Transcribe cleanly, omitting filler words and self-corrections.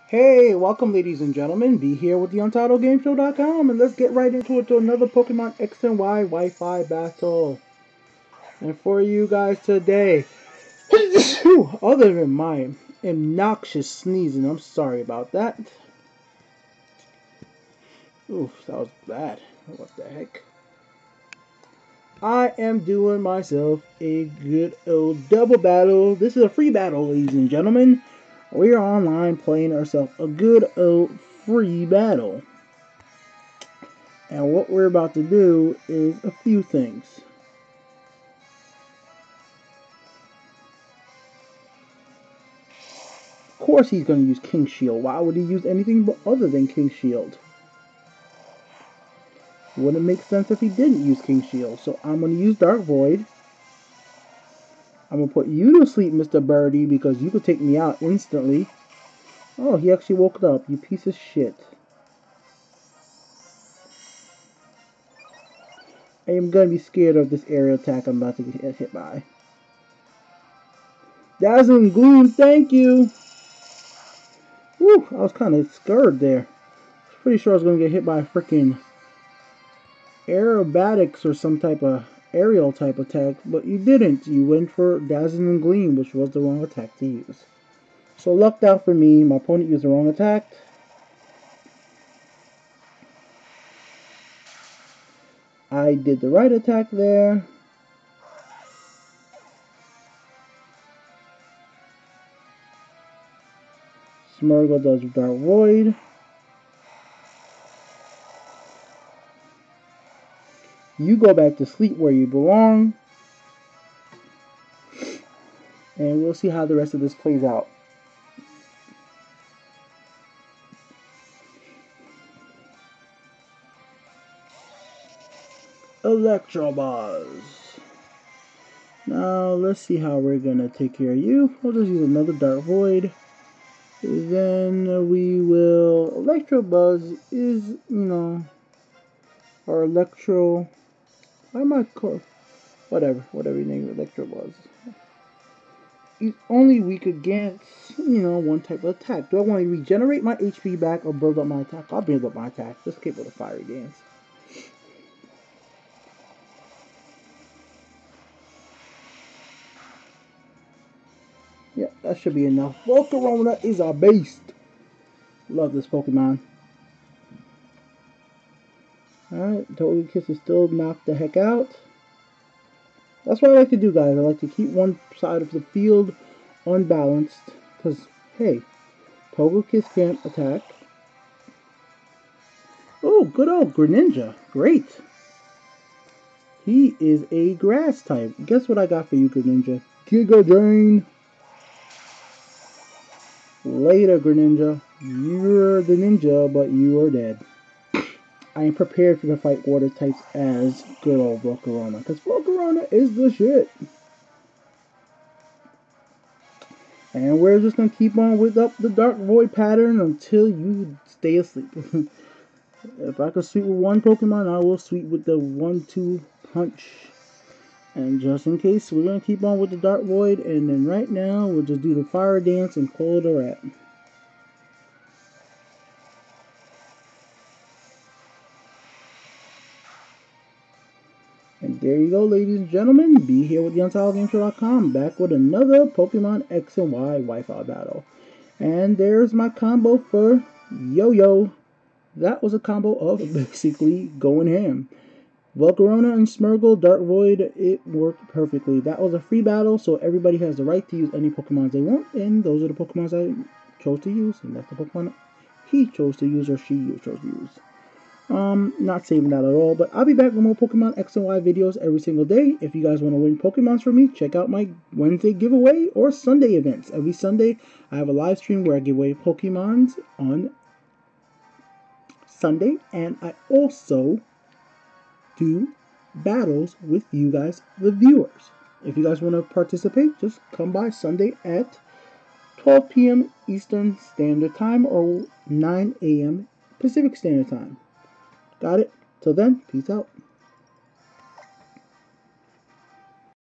Hey, welcome ladies and gentlemen. Be here with the UntitledGameShow.com and let's get right into it to another Pokemon X and Y Wi-Fi battle. And for you guys today, other than my obnoxious sneezing, I'm sorry about that. Oof, that was bad. What the heck? I am doing myself a good old double battle. This is a free battle, ladies and gentlemen. We are online playing ourselves a good old free battle. And what we're about to do is a few things. Of course he's going to use King Shield. Why would he use anything but other than King Shield? Wouldn't make sense if he didn't use King Shield. So I'm going to use Dark Void. I'm going to put you to sleep, Mr. Birdie, because you could take me out instantly. Oh, he actually woke up, you piece of shit. I am going to be scared of this aerial attack I'm about to get hit by. Dazzling Gloom, thank you! Whew, I was kind of scared there. I was pretty sure I was going to get hit by a freaking aerobatics or some type of aerial type attack, but you didn't. You went for Dazzling Gleam, which was the wrong attack to use. So lucked out for me, my opponent used the wrong attack. I did the right attack there. Smeargle does Dark Void. You go back to sleep where you belong. And we'll see how the rest of this plays out. Electrobuzz. Now let's see how we're gonna take care of you. We'll just use another Dark Void. Then we will... Electrobuzz is, or Electro... Why am I called... Whatever your name Electrobuzz. He's only weak against, one type of attack. Do I want to regenerate my HP back or build up my attack? I'll build up my attack. Let's keep with a Fiery Dance. Yeah, that should be enough. Volcarona is a beast. Love this Pokemon. Alright, Togekiss is still knocked the heck out. That's what I like to do, guys. I like to keep one side of the field unbalanced. Because, hey, Togekiss can't attack. Oh, good old Greninja. Great. He is a grass type. Guess what I got for you, Greninja? Giga Drain. Later, Greninja. You're the ninja, but you are dead. I am prepared for the fight water types as good old Volcarona, because Volcarona is the shit. And we're just going to keep on with up the Dark Void pattern until you stay asleep. If I could sweep with one Pokemon, I will sweep with the 1-2 punch. And just in case, we're going to keep on with the Dark Void, and then right now, we'll just do the Fire Dance and call it a wrap. And there you go, ladies and gentlemen. Be here with the UntitledGameShow.com, back with another Pokemon X and Y Wi-Fi battle. And there's my combo for Yo-Yo. That was a combo of basically going ham. Volcarona and Smeargle, Dark Void, it worked perfectly. That was a free battle, so everybody has the right to use any Pokemon they want, and those are the Pokemon I chose to use, and that's the Pokemon he chose to use or she chose to use. Not saving that at all, but I'll be back with more Pokemon X and Y videos every single day. If you guys want to win Pokemons from me, check out my Wednesday giveaway or Sunday events. Every Sunday, I have a live stream where I give away Pokemons on Sunday, and I also do battles with you guys, the viewers. If you guys want to participate, just come by Sunday at 12 p.m. Eastern Standard Time or 9 a.m. Pacific Standard Time. Got it? Till then, peace out.